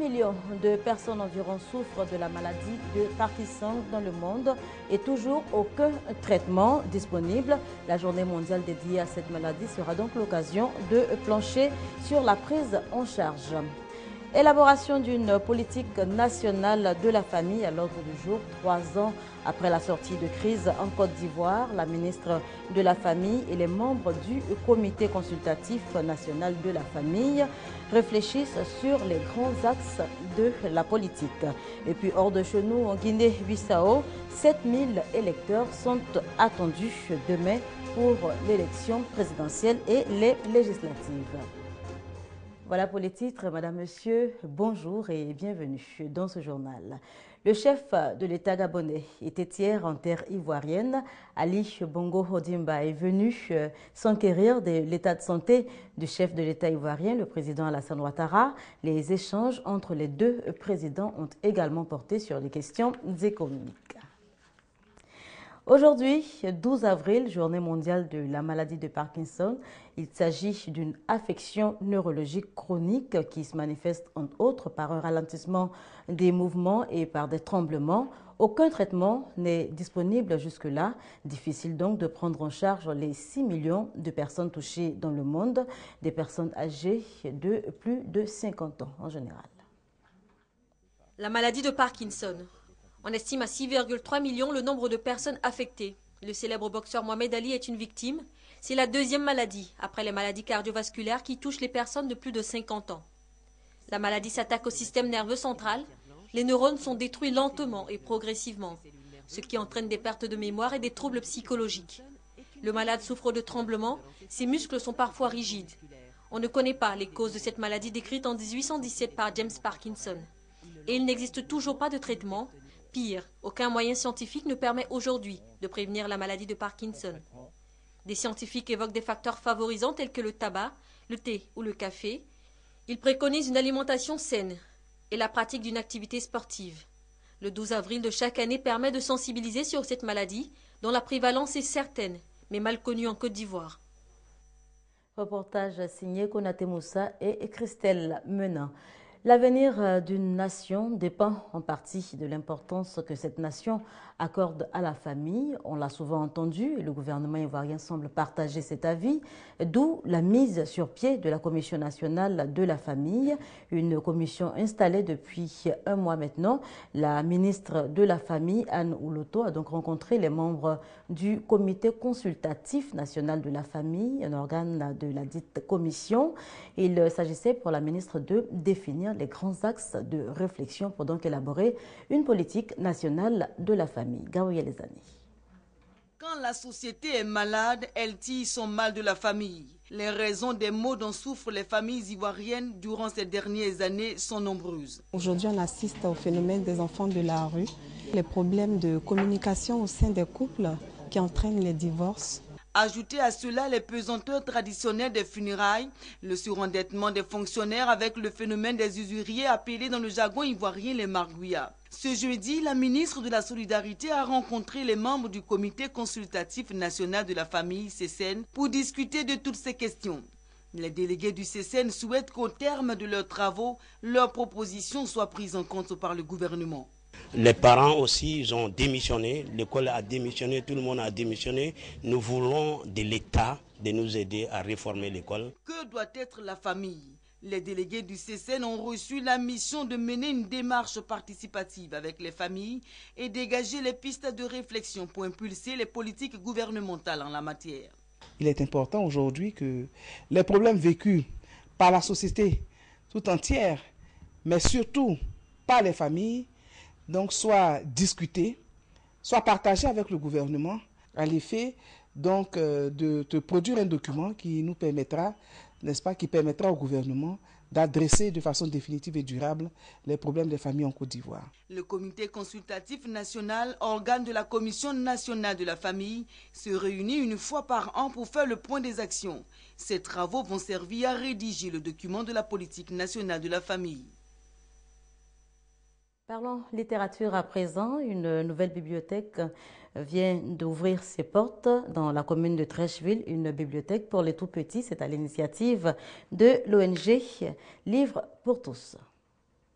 millions de personnes environ souffrent de la maladie de Parkinson dans le monde et toujours aucun traitement disponible. La journée mondiale dédiée à cette maladie sera donc l'occasion de plancher sur la prise en charge. Élaboration d'une politique nationale de la famille à l'ordre du jour. 3 ans après la sortie de crise en Côte d'Ivoire, la ministre de la Famille et les membres du Comité consultatif national de la famille réfléchissent sur les grands axes de la politique. Et puis hors de chez nous, en Guinée-Bissau, 7000 électeurs sont attendus demain pour l'élection présidentielle et les législatives. Voilà pour les titres. Madame, Monsieur, bonjour et bienvenue dans ce journal. Le chef de l'État gabonais était hier en terre ivoirienne. Ali Bongo Ondimba est venu s'enquérir de l'état de santé du chef de l'État ivoirien, le président Alassane Ouattara. Les échanges entre les deux présidents ont également porté sur les questions économiques. Aujourd'hui, 12 avril, journée mondiale de la maladie de Parkinson, il s'agit d'une affection neurologique chronique qui se manifeste entre autres par un ralentissement des mouvements et par des tremblements. Aucun traitement n'est disponible jusque-là. Difficile donc de prendre en charge les 6 millions de personnes touchées dans le monde, des personnes âgées de plus de 50 ans en général. La maladie de Parkinson. On estime à 6,3 millions le nombre de personnes affectées. Le célèbre boxeur Mohamed Ali est une victime. C'est la deuxième maladie, après les maladies cardiovasculaires qui touchent les personnes de plus de 50 ans. La maladie s'attaque au système nerveux central. Les neurones sont détruits lentement et progressivement, ce qui entraîne des pertes de mémoire et des troubles psychologiques. Le malade souffre de tremblements, ses muscles sont parfois rigides. On ne connaît pas les causes de cette maladie décrite en 1817 par James Parkinson. Et il n'existe toujours pas de traitement. Pire, aucun moyen scientifique ne permet aujourd'hui de prévenir la maladie de Parkinson. Des scientifiques évoquent des facteurs favorisants tels que le tabac, le thé ou le café. Ils préconisent une alimentation saine et la pratique d'une activité sportive. Le 12 avril de chaque année permet de sensibiliser sur cette maladie dont la prévalence est certaine, mais mal connue en Côte d'Ivoire. Reportage signé Konaté Moussa et Christelle Menin. L'avenir d'une nation dépend en partie de l'importance que cette nation accorde à la famille. On l'a souvent entendu et le gouvernement ivoirien semble partager cet avis, d'où la mise sur pied de la Commission nationale de la famille, une commission installée depuis un mois maintenant. La ministre de la Famille, Anne Ouloto, a donc rencontré les membres du Comité consultatif national de la famille, un organe de la dite commission. Il s'agissait pour la ministre de définir les grands axes de réflexion pour donc élaborer une politique nationale de la famille. Gabriel Ezani. Quand la société est malade, elle tire son mal de la famille. Les raisons des maux dont souffrent les familles ivoiriennes durant ces dernières années sont nombreuses. Aujourd'hui, on assiste au phénomène des enfants de la rue, les problèmes de communication au sein des couples qui entraînent les divorces. Ajoutez à cela les pesanteurs traditionnels des funérailles, le surendettement des fonctionnaires avec le phénomène des usuriers appelés dans le jargon ivoirien les margouillas. Ce jeudi, la ministre de la Solidarité a rencontré les membres du Comité consultatif national de la famille, CCN, pour discuter de toutes ces questions. Les délégués du CCN souhaitent qu'au terme de leurs travaux, leurs propositions soient prises en compte par le gouvernement. Les parents aussi, ils ont démissionné, l'école a démissionné, tout le monde a démissionné. Nous voulons de l'État de nous aider à réformer l'école. Que doit être la famille? Les délégués du CCN ont reçu la mission de mener une démarche participative avec les familles et dégager les pistes de réflexion pour impulser les politiques gouvernementales en la matière. Il est important aujourd'hui que les problèmes vécus par la société tout entière, mais surtout par les familles, donc soit discuté, soit partagé avec le gouvernement, à l'effet donc de produire un document qui nous permettra, n'est-ce pas, qui permettra au gouvernement d'adresser de façon définitive et durable les problèmes des familles en Côte d'Ivoire. Le Comité consultatif national, organe de la Commission nationale de la famille, se réunit une fois par an pour faire le point des actions. Ces travaux vont servir à rédiger le document de la politique nationale de la famille. Parlons littérature à présent. Une nouvelle bibliothèque vient d'ouvrir ses portes dans la commune de Trècheville, une bibliothèque pour les tout-petits. C'est à l'initiative de l'ONG Livres pour tous.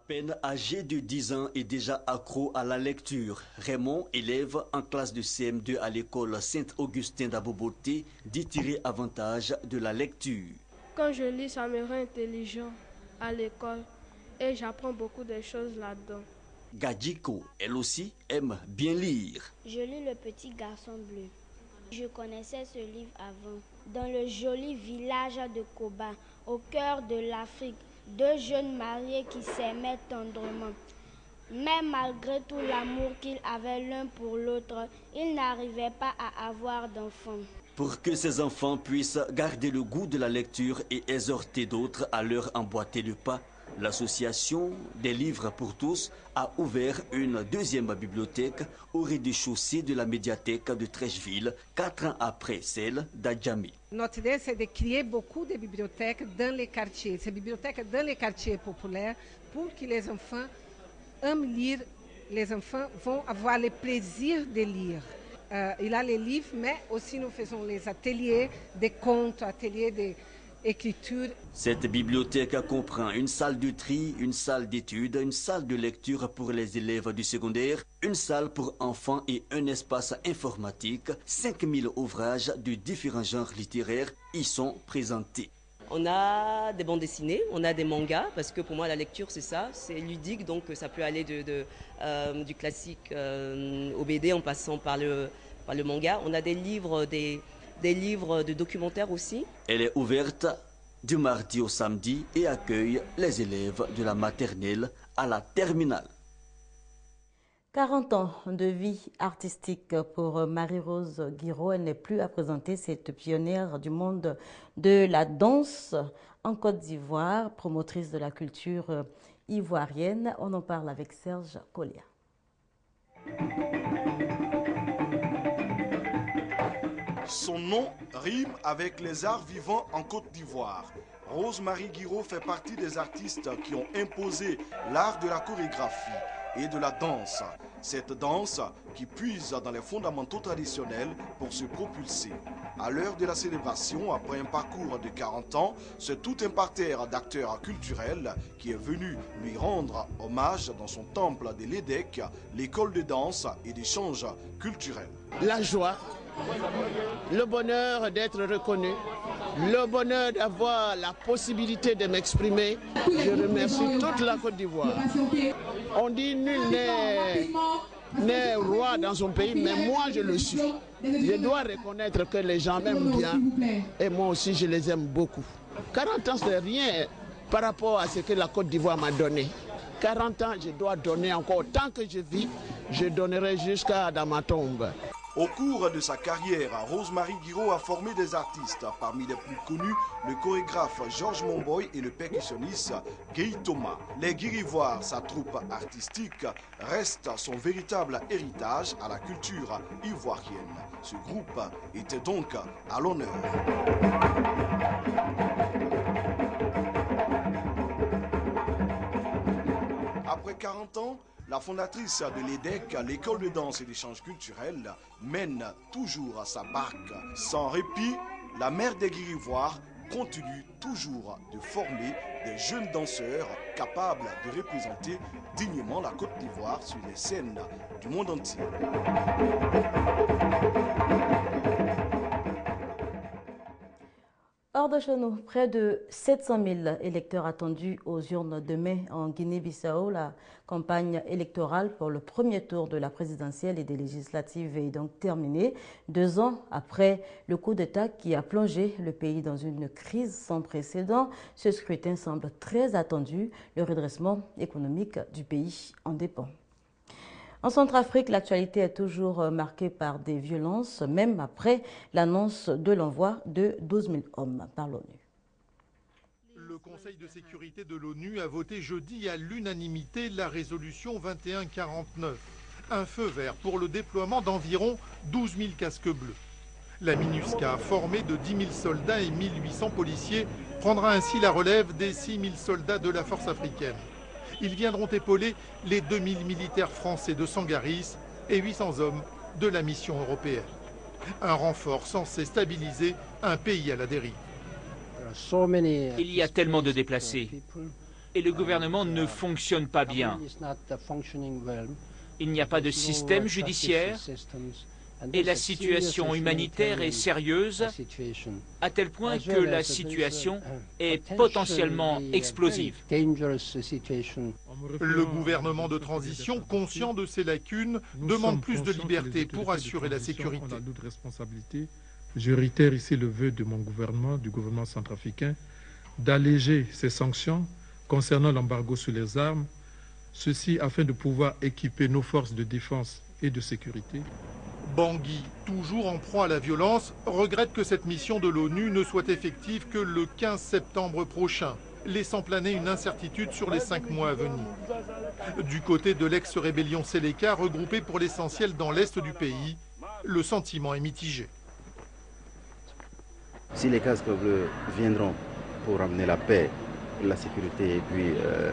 peine âgé de 10 ans est déjà accro à la lecture. Raymond, élève en classe de CM2 à l'école Saint-Augustin d'Aboboté, dit tirer avantage de la lecture. Quand je lis, ça me rend intelligent à l'école et j'apprends beaucoup de choses là-dedans. Gadjiko, elle aussi, aime bien lire. Je lis Le Petit Garçon Bleu. Je connaissais ce livre avant. Dans le joli village de Koba, au cœur de l'Afrique, 2 jeunes mariés qui s'aimaient tendrement. Mais malgré tout l'amour qu'ils avaient l'un pour l'autre, ils n'arrivaient pas à avoir d'enfants. Pour que ces enfants puissent garder le goût de la lecture et exhorter d'autres à leur emboîter le pas, l'association des livres pour tous a ouvert une deuxième bibliothèque au rez-de-chaussée de la médiathèque de Trècheville, 4 ans après celle d'Adjamé. Notre idée, c'est de créer beaucoup de bibliothèques dans les quartiers. Ces bibliothèques dans les quartiers populaires pour que les enfants aiment lire. Les enfants vont avoir le plaisir de lire. Il y a les livres, mais aussi nous faisons les ateliers de contes, ateliers d'écriture. Cette bibliothèque comprend une salle de tri, une salle d'études, une salle de lecture pour les élèves du secondaire, une salle pour enfants et un espace informatique. 5000 ouvrages de différents genres littéraires y sont présentés. On a des bandes dessinées, on a des mangas, parce que pour moi la lecture c'est ça, c'est ludique, donc ça peut aller du classique au BD en passant par le manga. On a des livres, des livres de documentaires aussi. Elle est ouverte du mardi au samedi et accueille les élèves de la maternelle à la terminale. 40 ans de vie artistique pour Marie-Rose Guiraud. Elle n'est plus à présenter, cette pionnière du monde de la danse en Côte d'Ivoire, promotrice de la culture ivoirienne. On en parle avec Serge Collia. Son nom rime avec les arts vivants en Côte d'Ivoire. Rose-Marie Guiraud fait partie des artistes qui ont imposé l'art de la chorégraphie et de la danse. Cette danse qui puise dans les fondamentaux traditionnels pour se propulser. À l'heure de la célébration, après un parcours de 40 ans, c'est tout un parterre d'acteurs culturels qui est venu lui rendre hommage dans son temple de l'EDEC, l'école de danse et d'échanges culturels. La joie, le bonheur d'être reconnu, le bonheur d'avoir la possibilité de m'exprimer. Je remercie toute la Côte d'Ivoire. On dit nul n'est roi dans son pays, mais moi je le suis. Je dois reconnaître que les gens m'aiment bien et moi aussi je les aime beaucoup. 40 ans c'est rien par rapport à ce que la Côte d'Ivoire m'a donné. 40 ans je dois donner encore. Tant que je vis, je donnerai jusqu'à dans ma tombe. Au cours de sa carrière, Rose-Marie Guiraud a formé des artistes. Parmi les plus connus, le chorégraphe Georges Monboy et le percussionniste Guy Thomas. Les Guirivoires, sa troupe artistique, reste son véritable héritage à la culture ivoirienne. Ce groupe était donc à l'honneur. Après 40 ans, la fondatrice de l'EDEC, l'école de danse et d'échanges culturels, mène toujours sa barque. Sans répit, la mère des Guirivoires continue toujours de former des jeunes danseurs capables de représenter dignement la Côte d'Ivoire sur les scènes du monde entier. Hors de chez nous, près de 700 000 électeurs attendus aux urnes demain en Guinée-Bissau. La campagne électorale pour le premier tour de la présidentielle et des législatives est donc terminée, 2 ans après le coup d'État qui a plongé le pays dans une crise sans précédent. Ce scrutin semble très attendu. Le redressement économique du pays en dépend. En Centrafrique, l'actualité est toujours marquée par des violences, même après l'annonce de l'envoi de 12 000 hommes par l'ONU. Le Conseil de sécurité de l'ONU a voté jeudi à l'unanimité la résolution 2149, un feu vert pour le déploiement d'environ 12 000 casques bleus. La MINUSCA, formée de 10 000 soldats et 1 800 policiers, prendra ainsi la relève des 6 000 soldats de la force africaine. Ils viendront épauler les 2000 militaires français de Sangaris et 800 hommes de la mission européenne. Un renfort censé stabiliser un pays à la dérive. Il y a tellement de déplacés et le gouvernement ne fonctionne pas bien. Il n'y a pas de système judiciaire et la situation humanitaire est sérieuse à tel point que la situation est potentiellement explosive. Le gouvernement de transition, conscient de ces lacunes, demande plus de liberté pour assurer la sécurité. Je réitère ici le vœu de mon gouvernement, du gouvernement centrafricain, d'alléger ces sanctions concernant l'embargo sur les armes, ceci afin de pouvoir équiper nos forces de défense et de sécurité. Bangui, toujours en proie à la violence, regrette que cette mission de l'ONU ne soit effective que le 15 septembre prochain, laissant planer une incertitude sur les 5 mois à venir. Du côté de l'ex-rébellion Séléka, regroupée pour l'essentiel dans l'est du pays, le sentiment est mitigé. Si les casques bleus viendront pour amener la paix, la sécurité et puis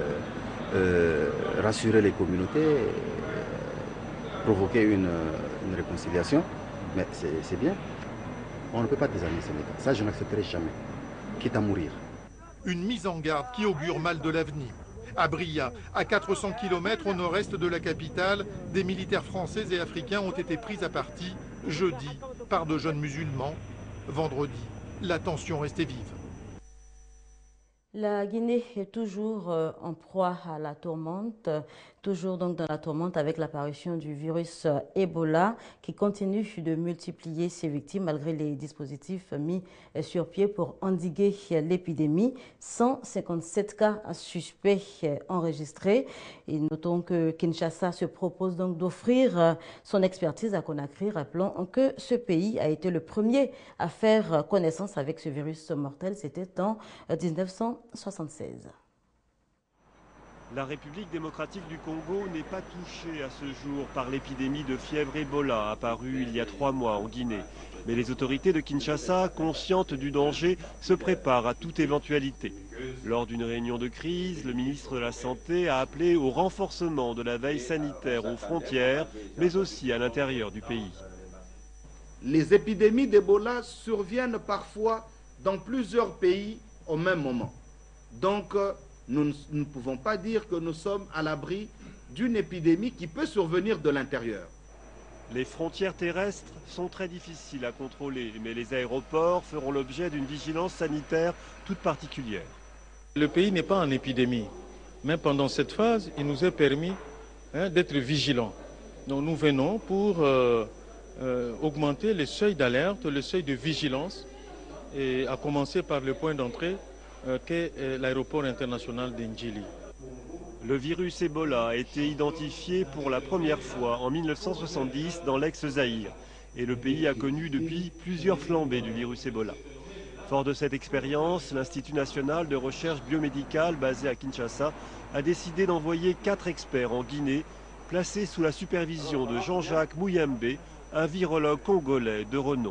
rassurer les communautés, provoquer une réconciliation, mais c'est bien. On ne peut pas désarmer Sénégal. Ça, je n'accepterai jamais, quitte à mourir. Une mise en garde qui augure mal de l'avenir. À Bria, à 400 km au nord-est de la capitale, des militaires français et africains ont été pris à partie jeudi par de jeunes musulmans. Vendredi, la tension restait vive. La Guinée est toujours en proie à la tourmente, toujours donc dans la tourmente avec l'apparition du virus Ebola qui continue de multiplier ses victimes malgré les dispositifs mis sur pied pour endiguer l'épidémie. 157 cas suspects enregistrés. Et notons que Kinshasa se propose donc d'offrir son expertise à Conakry. Rappelons que ce pays a été le premier à faire connaissance avec ce virus mortel. C'était en 1976. La République démocratique du Congo n'est pas touchée à ce jour par l'épidémie de fièvre Ebola apparue il y a 3 mois en Guinée. Mais les autorités de Kinshasa, conscientes du danger, se préparent à toute éventualité. Lors d'une réunion de crise, le ministre de la Santé a appelé au renforcement de la veille sanitaire aux frontières, mais aussi à l'intérieur du pays. Les épidémies d'Ebola surviennent parfois dans plusieurs pays au même moment. Donc, nous ne pouvons pas dire que nous sommes à l'abri d'une épidémie qui peut survenir de l'intérieur. Les frontières terrestres sont très difficiles à contrôler, mais les aéroports feront l'objet d'une vigilance sanitaire toute particulière. Le pays n'est pas en épidémie, mais pendant cette phase, il nous est permis d'être vigilants. Donc nous venons pour augmenter les seuils d'alerte, le seuil de vigilance, et à commencer par le point d'entrée qu'est l'aéroport international d'Ndjili. Le virus Ebola a été identifié pour la première fois en 1970 dans l'ex-Zaïre et le pays a connu depuis plusieurs flambées du virus Ebola. Fort de cette expérience, l'Institut national de recherche biomédicale basé à Kinshasa a décidé d'envoyer 4 experts en Guinée placés sous la supervision de Jean-Jacques Mouyembe, un virologue congolais de renom.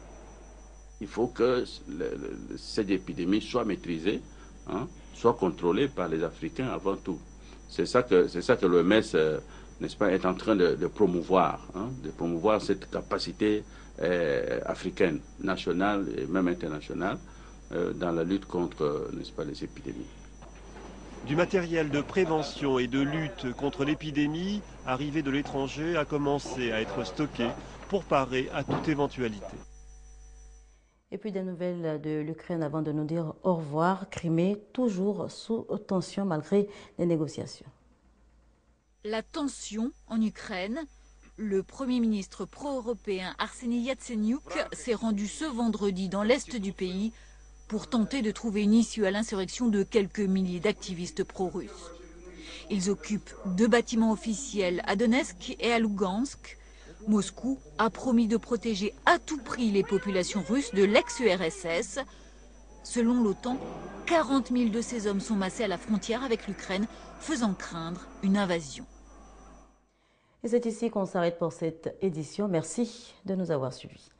Il faut que cette épidémie soit maîtrisée, soit contrôlée par les Africains avant tout. C'est ça que l'OMS, n'est-ce pas, est en train de promouvoir, de promouvoir cette capacité africaine, nationale et même internationale, dans la lutte contre, n'est-ce pas, les épidémies. Du matériel de prévention et de lutte contre l'épidémie, arrivé de l'étranger, a commencé à être stocké pour parer à toute éventualité. Et puis des nouvelles de l'Ukraine avant de nous dire au revoir. Crimée toujours sous tension malgré les négociations. La tension en Ukraine. Le Premier ministre pro-européen Arseniy Yatsenyuk s'est rendu ce vendredi dans l'est du pays pour tenter de trouver une issue à l'insurrection de quelques milliers d'activistes pro-russes. Ils occupent 2 bâtiments officiels à Donetsk et à Lugansk. Moscou a promis de protéger à tout prix les populations russes de l'ex-URSS. Selon l'OTAN, 40 000 de ces hommes sont massés à la frontière avec l'Ukraine, faisant craindre une invasion. Et c'est ici qu'on s'arrête pour cette édition. Merci de nous avoir suivis.